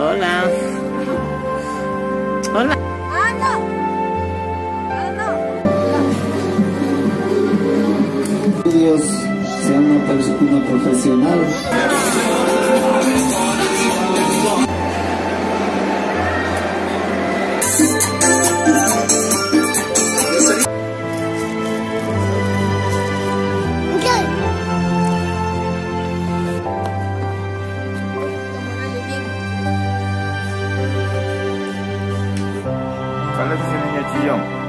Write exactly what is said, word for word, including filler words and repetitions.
Hola. Hola. Estudios, sea una, una profesional. ¿Cuál es ese niño chillón?